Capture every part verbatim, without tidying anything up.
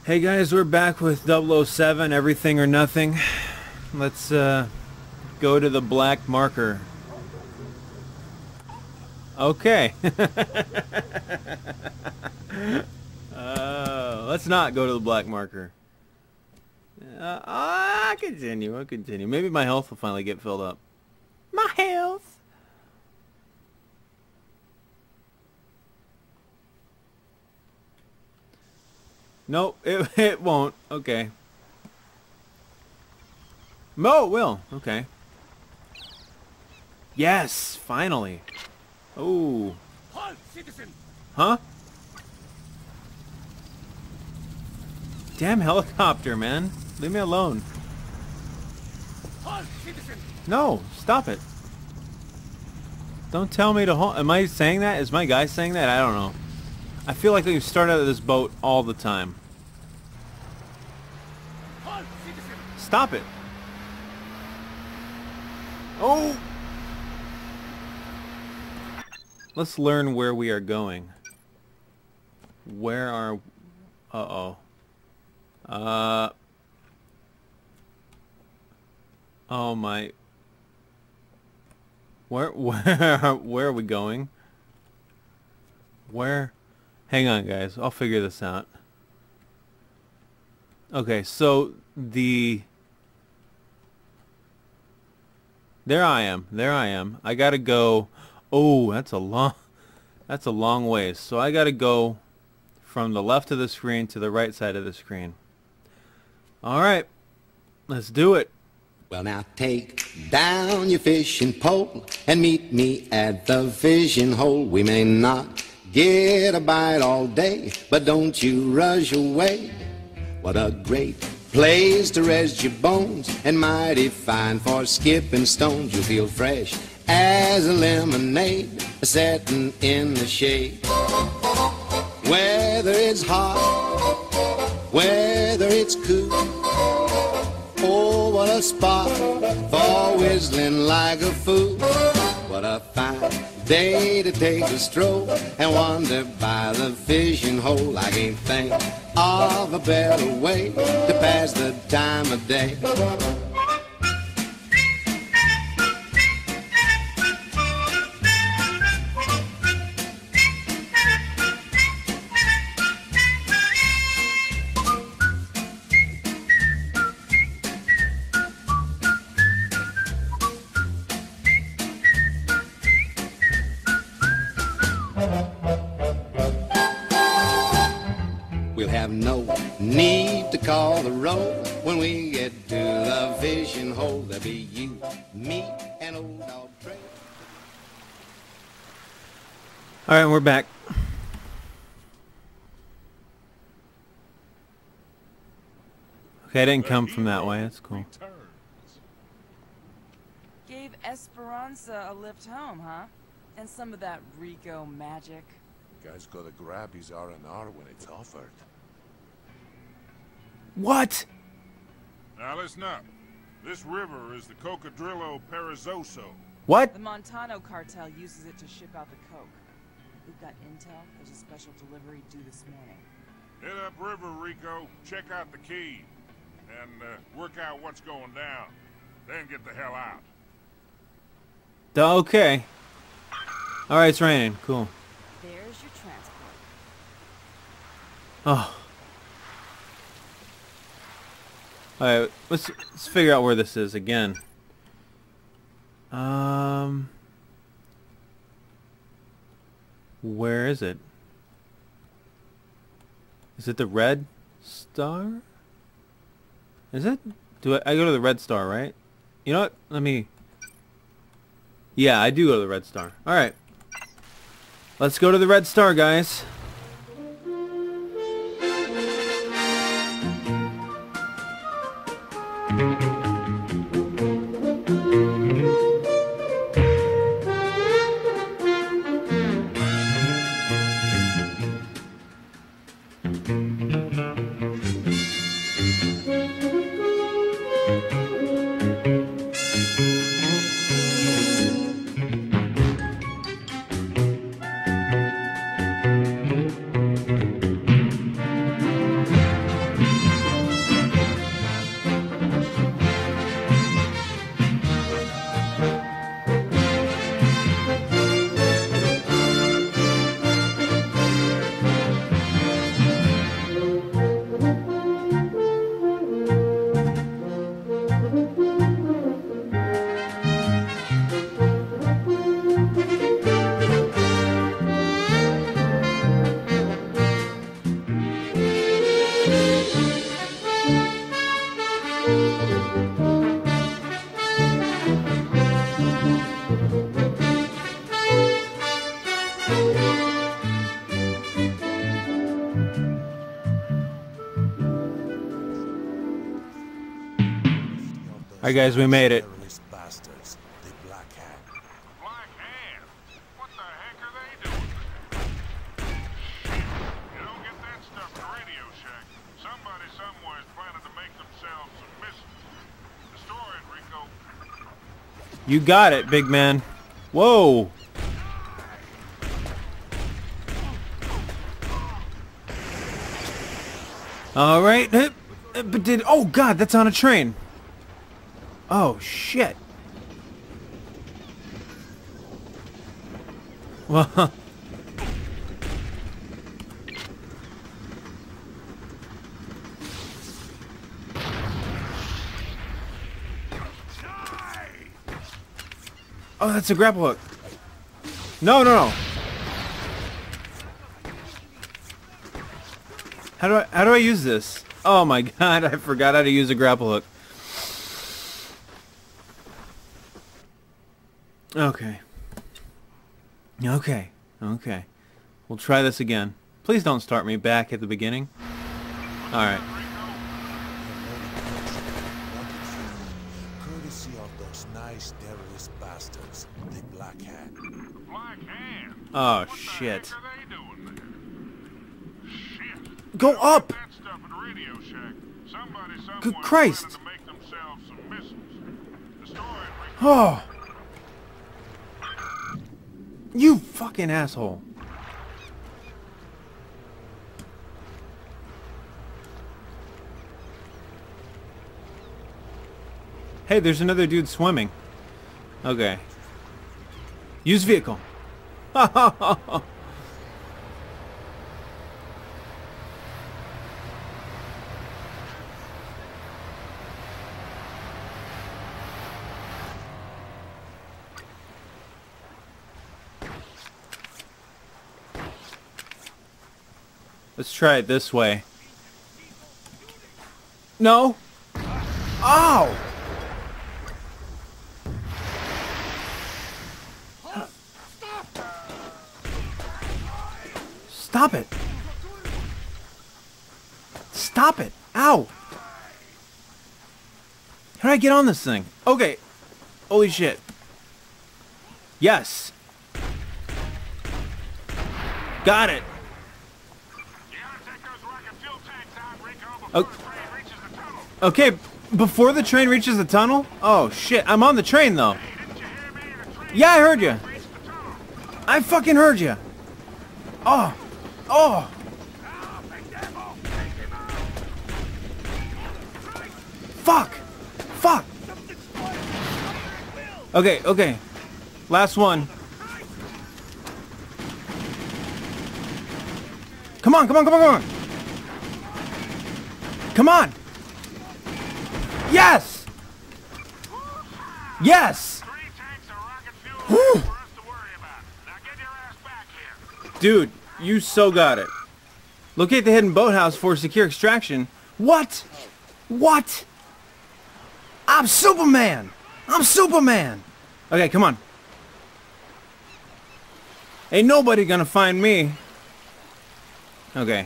Hey guys, we're back with double oh seven, Everything or Nothing. Let's uh, go to the black marker. Okay. uh, let's not go to the black marker. Uh, I'll continue, I'll continue. Maybe my health will finally get filled up. My health! Nope, it, it won't. Okay. No, it will. Okay. Yes, finally. Oh. Halt, citizen. Huh? Damn helicopter, man. Leave me alone. Halt, citizen. No, stop it. Don't tell me to hold. Am I saying that? Is my guy saying that? I don't know. I feel like we start out of this boat all the time. Halt, citizen. Stop it. Oh! Let's learn where we are going. Where are... Uh-oh. Uh... Oh my... Where, where, where are we going? Where... Hang on, guys. I'll figure this out. Okay, so the... There I am. There I am. I gotta go... Oh, that's a long... That's a long ways. So I gotta go from the left of the screen to the right side of the screen. Alright. Let's do it. Well, now take down your fishing pole and meet me at the fishing hole. We may not get a bite all day, but don't you rush away. What a great place to rest your bones, and mighty fine for skipping stones. You feel fresh as a lemonade setting in the shade. Whether it's hot, whether it's cool, oh, what a spot for whistling like a fool. What a fine day to take a stroll and wander by the fishing hole. I can't think of a better way to pass the time of day. We'll have no need to call the roll when we get to the fishing hole. There'll be you, me, and old dog Trey. Alright, we're back. Okay, I didn't come from that way. That's cool. Gave Esperanza a lift home, huh? And some of that Rico magic. Guy's gotta grab his R and R when it's offered. What? Now listen up. This river is the Cocodrillo Perezoso. What? The Montano cartel uses it to ship out the coke. We've got intel. There's a special delivery due this morning. Head up river, Rico. Check out the key. And uh, work out what's going down. Then get the hell out. Duh, okay. Alright, it's raining. Cool. There's your transport. Oh. Alright, let's, let's figure out where this is again. Um... Where is it? Is it the red star? Is it? Do I, I go to the red star, right? You know what? Let me... Yeah, I do go to the red star. Alright. Let's go to the red star, guys. Alright guys, we made it. Terrorist bastards, the Black Hand. Black Hand? What the heck are they doing? Shit. You don't get that stuff in Radio Shack. Somebody somewhere is planning to make themselves some missiles. Destroy it, Rico. You got it, big man. Whoa. All right. But did oh god, that's on a train. Oh shit. Well. Oh, that's a grapple hook. No, no, no. How do I how do I use this? Oh my god, I forgot how to use a grapple hook. Okay. Okay. Okay. We'll try this again. Please don't start me back at the beginning. Alright. Courtesy of those nice terrorist bastards, the Black Hand. Black Hand? Oh What shit. the heck are they doing there? Shit. Go up! That stuff in Radio Shack. Somebody somewhere Good is Christ. planning to make themselves some missiles. Destroy it, Rico. Oh. You fucking asshole. Hey, there's another dude swimming. Okay. Use vehicle. Let's try it this way. No. Ow! Stop it. Stop it. Ow. How do I get on this thing? Okay. Holy shit. Yes. Got it. Okay, before the train reaches the tunnel? Oh shit, I'm on the train though. Yeah, I heard you. I fucking heard you. Oh, oh. Fuck, fuck. Okay, okay. Last one. Come on, come on, come on, come on. Come on! Yes! Yes! Whew. Dude, you so got it. Locate the hidden boathouse for secure extraction. What? What? I'm Superman! I'm Superman! Okay, come on. Ain't nobody gonna find me. Okay.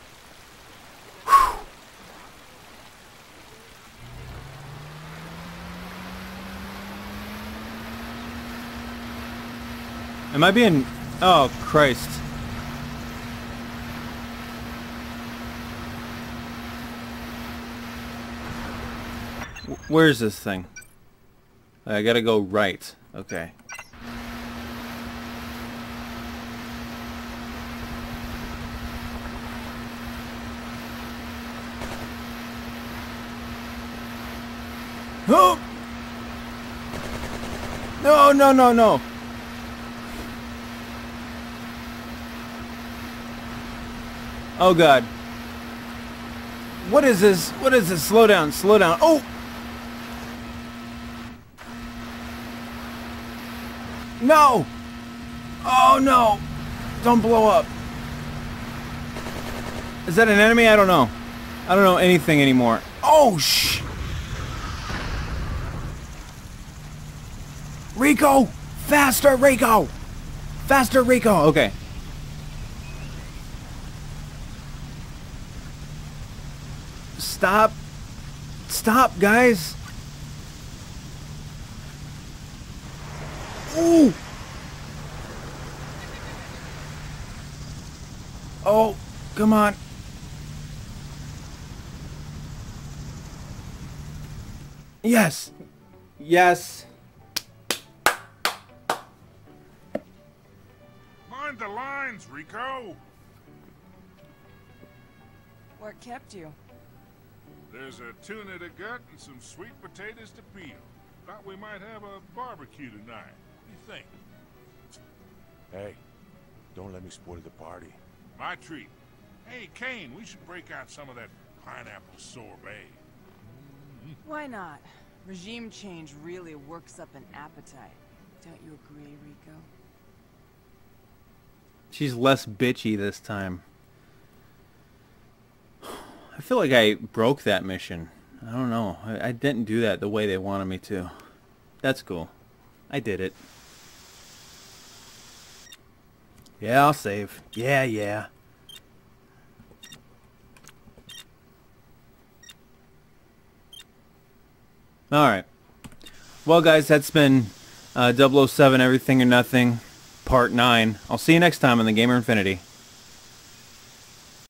Am I being... Oh, Christ. Where is this thing? I gotta go right. Okay. Oh! No, no, no, no. Oh god. What is this? What is this? Slow down, slow down. Oh! No! Oh no! Don't blow up. Is that an enemy? I don't know. I don't know anything anymore. Oh sh! Rico! Faster, Rico! Faster, Rico! Okay. Stop. Stop, guys. Ooh! Oh, come on. Yes. Yes. Mind the lines, Rico. What kept you? There's a tuna to gut and some sweet potatoes to peel. Thought we might have a barbecue tonight. What do you think? Hey, don't let me spoil the party. My treat. Hey, Kane, we should break out some of that pineapple sorbet. Why not? Regime change really works up an appetite. Don't you agree, Rico? She's less bitchy this time. I feel like I broke that mission. I don't know. I, I didn't do that the way they wanted me to. That's cool. I did it. Yeah, I'll save. Yeah, yeah. Alright. Well, guys, that's been uh, double oh seven Everything or Nothing, Part nine. I'll see you next time on The Gamer Infinity.